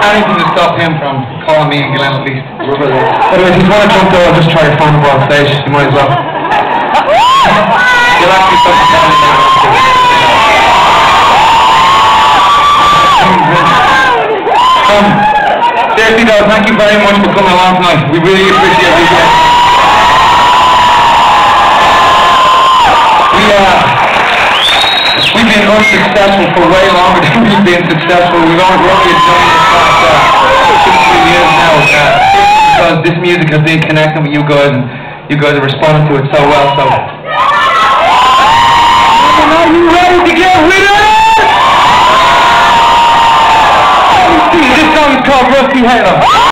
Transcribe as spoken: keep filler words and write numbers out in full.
anything to stop him from calling me and Glenn at least. Anyways, if you want to jump though, I'll just try to find him on stage. You might as well. You'll actually put the down now. Um, seriously though, thank you very much for coming along tonight. We really appreciate it. We, uh, we've been unsuccessful for way longer than we've been successful. We've only done this past uh, two, three years now. Uh, because this music has been connecting with you guys, and you guys are responding to it so well. So, are you ready to get with it? This song is called Rusty Halo.